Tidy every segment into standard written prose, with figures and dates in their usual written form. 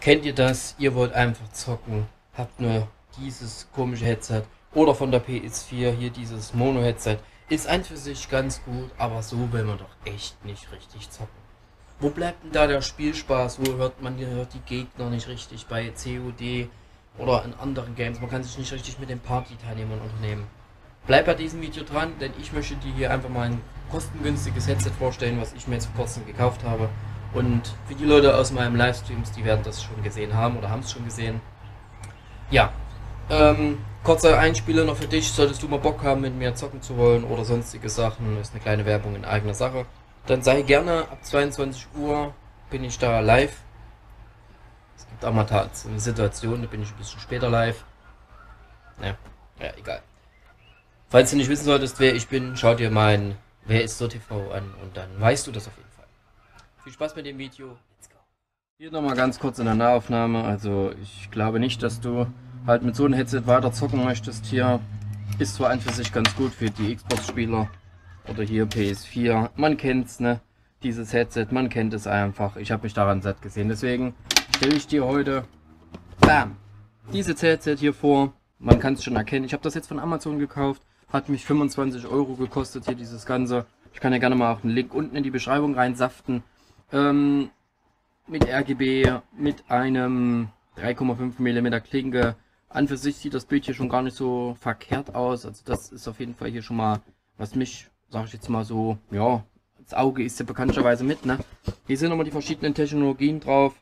Kennt ihr das? Ihr wollt einfach zocken, habt nur dieses komische Headset oder von der PS4 hier dieses Mono-Headset. Ist an für sich ganz gut, aber so will man doch echt nicht richtig zocken. Wo bleibt denn da der Spielspaß? Wo hört man hört die Gegner nicht richtig bei COD oder in anderen Games? Man kann sich nicht richtig mit den Party-Teilnehmern unternehmen. Bleib bei diesem Video dran, denn ich möchte dir hier einfach mal ein kostengünstiges Headset vorstellen, was ich mir jetzt vor kurzem gekauft habe. Und für die Leute aus meinem Livestreams, die werden das schon gesehen haben oder haben es schon gesehen. Ja, kurzer Einspieler noch für dich, solltest du mal Bock haben, mit mir zocken zu wollen oder sonstige Sachen, ist eine kleine Werbung in eigener Sache. Dann sei gerne, ab 22 Uhr bin ich da live. Es gibt auch mal eine Situation, da bin ich ein bisschen später live. Ja, egal. Falls du nicht wissen solltest, wer ich bin, schau dir mein Wer ist so TV an und dann weißt du das auf jeden Fall. Viel Spaß mit dem Video. Let's go. Hier nochmal ganz kurz in der Nahaufnahme. Also ich glaube nicht, dass du halt mit so einem Headset weiter zocken möchtest. Hier ist zwar an für sich ganz gut für die Xbox-Spieler oder hier PS4. Man kennt's, ne? Dieses Headset, man kennt es einfach. Ich habe mich daran satt gesehen. Deswegen stelle ich dir heute bam, dieses Headset hier vor. Man kann es schon erkennen. Ich habe das jetzt von Amazon gekauft. Hat mich 25 Euro gekostet hier dieses Ganze. Ich kann ja gerne mal auch einen Link unten in die Beschreibung reinsaften. Mit RGB, mit einem 3,5 mm Klinke. An für sich sieht das Bild hier schon gar nicht so verkehrt aus. Also das ist auf jeden Fall hier schon mal, was mich, sage ich jetzt mal so, ja, das Auge ist ja bekanntlicherweise mit, ne? Hier sind nochmal die verschiedenen Technologien drauf.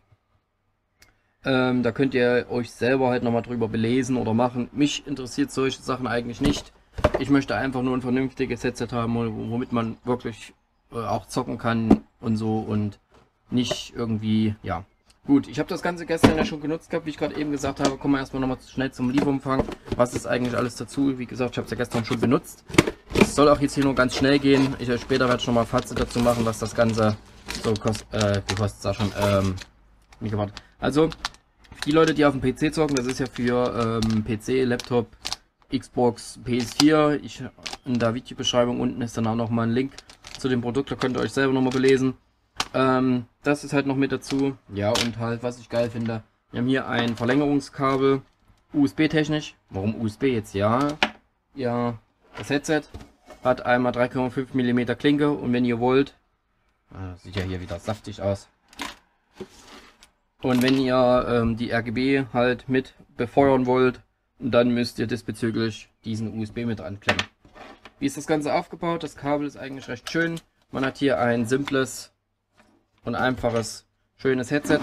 Da könnt ihr euch selber halt nochmal drüber belesen oder machen. Mich interessiert solche Sachen eigentlich nicht. Ich möchte einfach nur ein vernünftiges Headset haben, womit man wirklich auch zocken kann und so und nicht irgendwie, ja. Gut, ich habe das Ganze gestern ja schon genutzt gehabt, wie ich gerade eben gesagt habe. Kommen wir erstmal nochmal schnell zum Lieferumfang. Was ist eigentlich alles dazu? Wie gesagt, ich habe es ja gestern schon benutzt. Es soll auch jetzt hier nur ganz schnell gehen. Später werde ich noch mal ein Fazit dazu machen, was das Ganze so kostet, auch schon, Also, die Leute, die auf dem PC zocken, das ist ja für PC, Laptop, Xbox, PS4. In der Videobeschreibung unten ist dann auch noch mal ein Link zu dem Produkt, da könnt ihr euch selber noch mal belesen. Das ist halt noch mit dazu. Ja, und halt, was ich geil finde, wir haben hier ein Verlängerungskabel, USB-technisch. Warum USB jetzt? Ja, das Headset hat einmal 3,5 mm Klinke und wenn ihr wollt, sieht ja hier wieder saftig aus. Und wenn ihr die RGB halt mit befeuern wollt, dann müsst ihr diesbezüglich diesen USB mit anklemmen. Wie ist das Ganze aufgebaut? Das Kabel ist eigentlich recht schön. Man hat hier ein simples und einfaches, schönes Headset.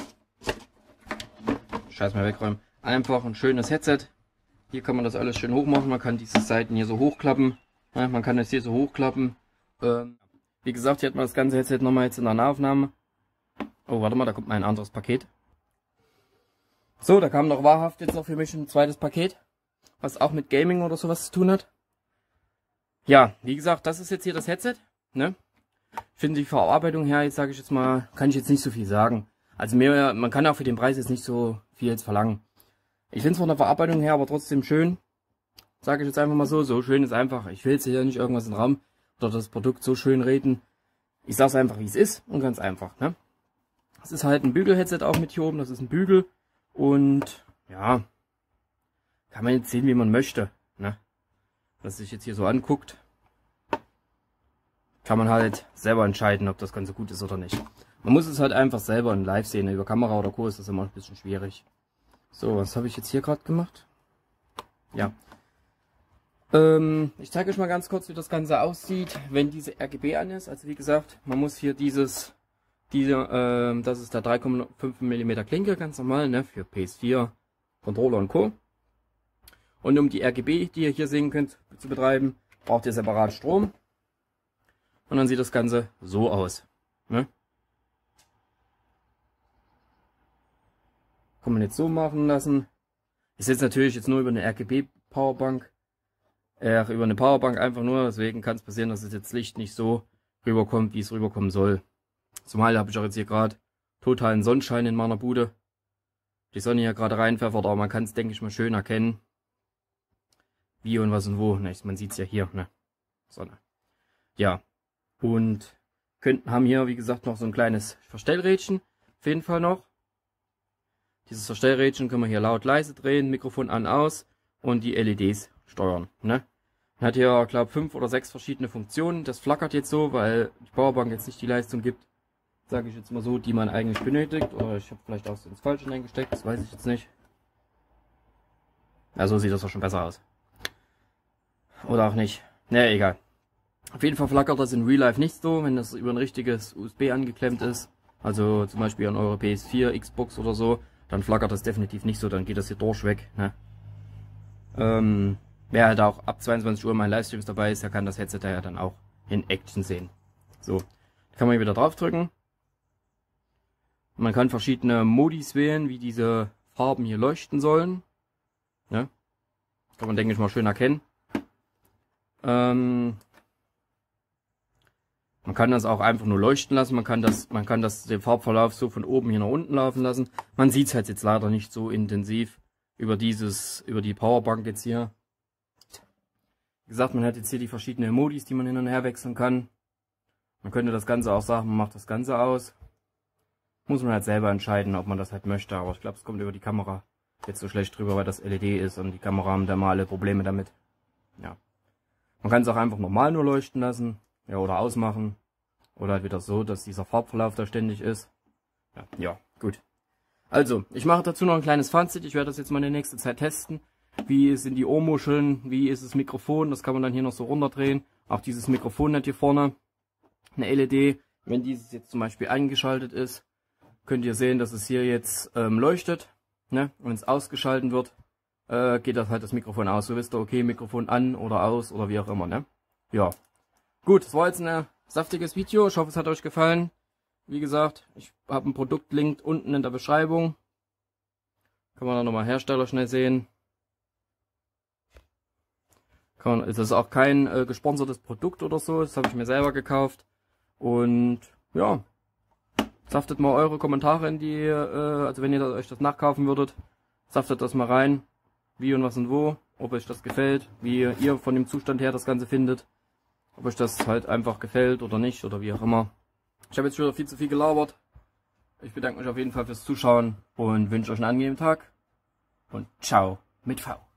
Scheiß mal wegräumen. Einfach ein schönes Headset. Hier kann man das alles schön hoch machen. Man kann diese Seiten hier so hochklappen. Ja, man kann das hier so hochklappen. Wie gesagt, hier hat man das ganze Headset nochmal jetzt in der Nahaufnahme. Oh, warte mal, da kommt mal ein anderes Paket. So, da kam noch wahrhaft jetzt noch für mich ein zweites Paket, was auch mit Gaming oder sowas zu tun hat. Ja, wie gesagt, das ist jetzt hier das Headset, ne? Ich finde die Verarbeitung her, jetzt sage ich jetzt mal, kann ich jetzt nicht so viel sagen. Also man kann auch für den Preis jetzt nicht so viel jetzt verlangen. Ich finde es von der Verarbeitung her aber trotzdem schön. Sage ich jetzt einfach mal so schön ist einfach. Ich will jetzt hier nicht irgendwas in den Raum oder das Produkt so schön reden. Ich sage es einfach, wie es ist und ganz einfach, ne? Es ist halt ein Bügel-Headset auch mit hier oben, das ist ein Bügel. Und ja, kann man jetzt sehen, wie man möchte, ne? Was sich jetzt hier so anguckt, kann man halt selber entscheiden, ob das Ganze gut ist oder nicht. Man muss es halt einfach selber in Live sehen. Über Kamera oder Co. ist das immer ein bisschen schwierig. So, was habe ich jetzt hier gerade gemacht? Ja. Ich zeige euch mal ganz kurz, wie das Ganze aussieht, wenn diese RGB an ist. Also wie gesagt, man muss hier das ist der 3,5 mm Klinke, ganz normal, ne, für PS4, Controller und Co. Und um die RGB, die ihr hier sehen könnt, zu betreiben, braucht ihr separat Strom. Und dann sieht das Ganze so aus, ne? Kann man jetzt so machen lassen. Ist jetzt natürlich jetzt nur über eine RGB Powerbank, über eine Powerbank einfach nur, deswegen kann es passieren, dass es jetzt Licht nicht so rüberkommt, wie es rüberkommen soll. Zumal habe ich auch jetzt hier gerade totalen Sonnenschein in meiner Bude. Die Sonne hier gerade reinpfeffert, aber man kann es, denke ich mal, schön erkennen. Wie und was und wo. Ne, man sieht es ja hier, ne? Sonne. Ja. Und haben hier, wie gesagt, noch so ein kleines Verstellrädchen. Auf jeden Fall noch. Dieses Verstellrädchen können wir hier laut leise drehen, Mikrofon an, aus und die LEDs steuern. Ne? Hat hier, glaube ich, 5 oder 6 verschiedene Funktionen. Das flackert jetzt so, weil die Powerbank jetzt nicht die Leistung gibt, sage ich jetzt mal so, die man eigentlich benötigt. Oder ich habe vielleicht auch so ins Falsche reingesteckt, das weiß ich jetzt nicht. Ja, so sieht das doch schon besser aus. Oder auch nicht. Naja, egal. Auf jeden Fall flackert das in Real Life nicht so, wenn das über ein richtiges USB angeklemmt ist. Also zum Beispiel an eure PS4, Xbox oder so, dann flackert das definitiv nicht so, dann geht das hier durchweg. Ne? Wer halt auch ab 22 Uhr in meinen Livestreams dabei ist, der kann das Headset ja dann auch in Action sehen. So, da kann man hier wieder drauf drücken. Man kann verschiedene Modis wählen, wie diese Farben hier leuchten sollen. Ja? Das kann man, denke ich mal, schön erkennen. Man kann das auch einfach nur leuchten lassen, man kann das den Farbverlauf so von oben hier nach unten laufen lassen. Man sieht es halt jetzt leider nicht so intensiv über die Powerbank jetzt hier. Wie gesagt, man hat jetzt hier die verschiedenen Modis, die man hin und her wechseln kann. Man könnte das Ganze auch sagen, man macht das Ganze aus. Muss man halt selber entscheiden, ob man das halt möchte, aber ich glaube, es kommt über die Kamera jetzt so schlecht drüber, weil das LED ist und die Kamera haben da mal alle Probleme damit. Ja. Man kann es auch einfach normal nur leuchten lassen. Ja, oder ausmachen. Oder halt wieder so, dass dieser Farbverlauf da ständig ist. Ja, gut. Also, ich mache dazu noch ein kleines Fazit. Ich werde das jetzt mal in der nächsten Zeit testen. Wie sind die Ohrmuscheln? Wie ist das Mikrofon? Das kann man dann hier noch so runterdrehen. Auch dieses Mikrofon hat hier vorne eine LED. Wenn dieses jetzt zum Beispiel eingeschaltet ist, könnt ihr sehen, dass es hier jetzt leuchtet. Ne? Und wenn es ausgeschaltet wird, geht das halt das Mikrofon aus. So wisst ihr, okay, Mikrofon an oder aus oder wie auch immer. Ne? Ja. Gut, das war jetzt ein saftiges Video. Ich hoffe, es hat euch gefallen. Wie gesagt, ich habe einen Produktlink unten in der Beschreibung. Kann man da nochmal Hersteller schnell sehen. Das ist auch kein gesponsertes Produkt oder so. Das habe ich mir selber gekauft. Und ja, saftet mal eure Kommentare in die, also wenn ihr euch das nachkaufen würdet, saftet das mal rein. Wie und was und wo. Ob euch das gefällt. Wie ihr von dem Zustand her das Ganze findet. Ob euch das halt einfach gefällt oder nicht oder wie auch immer. Ich habe jetzt schon wieder viel zu viel gelabert. Ich bedanke mich auf jeden Fall fürs Zuschauen und wünsche euch einen angenehmen Tag. Und ciao mit V.